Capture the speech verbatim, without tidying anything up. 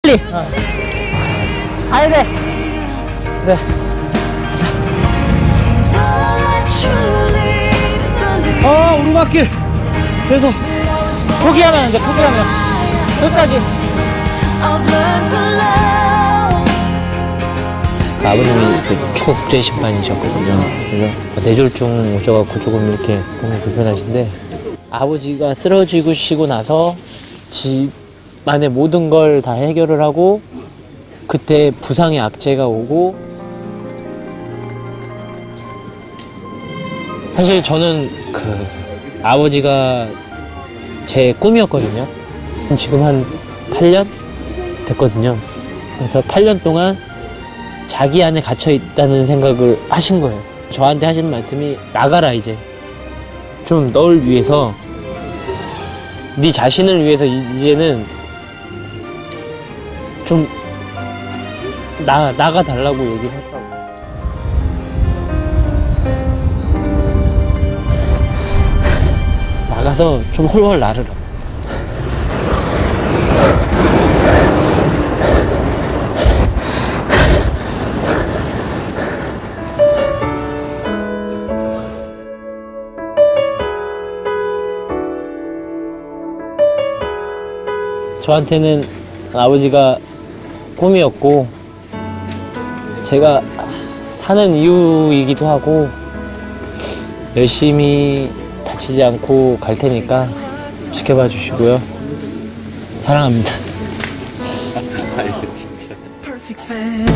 빨리. 어. 가야 돼. 그래. 아, 오르막길. 계속. 포기하면 안 돼, 포기하면. 끝까지. 아버님이 그 축구 국제 심판이셨거든요. 그래서 뇌졸중 오셔갖고 조금 이렇게 몸이 불편하신데, 아버지가 쓰러지시고 나서 집안의 모든 걸 다 해결을 하고, 그때 부상의 악재가 오고, 사실 저는 그 아버지가 제 꿈이었거든요. 지금 한 팔 년 됐거든요. 그래서 팔 년 동안 자기 안에 갇혀 있다는 생각을 하신 거예요. 저한테 하시는 말씀이 나가라 이제. 좀 널 위해서, 네 자신을 위해서 이제는 좀 나, 나가달라고 얘기를 하더라고요. 나가서 좀 홀홀 나르라. 저한테는 아버지가 꿈이었고, 제가 사는 이유이기도 하고, 열심히 다치지 않고 갈 테니까 지켜봐 주시고요. 사랑합니다. 아이고, 진짜.